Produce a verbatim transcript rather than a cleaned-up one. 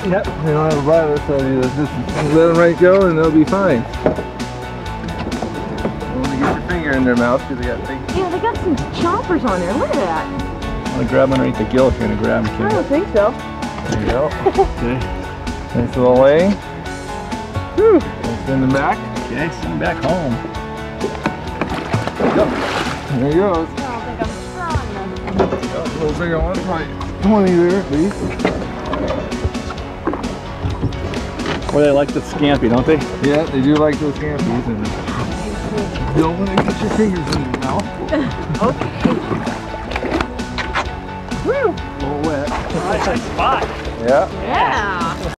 Yep, they don't have a bladder, so you just let them right go and they'll be fine. You want to get your finger in their mouth because they got big. Yeah, they got some chompers on there. Look at that. I'm going to grab underneath the gill if you're going to grab them, kid. I don't think so. There you go. Okay. Nice little laying. Whew. Send them back. Okay, send them back home. Go. There he goes. I don't think I'm strong enough. A little bigger one, probably twenty there at least. Well, they like the scampi, don't they? Yeah, they do like those scampies. And you don't want to get your fingers in your mouth. Okay. Woo! A little wet. Nice spot. Yeah. Yeah.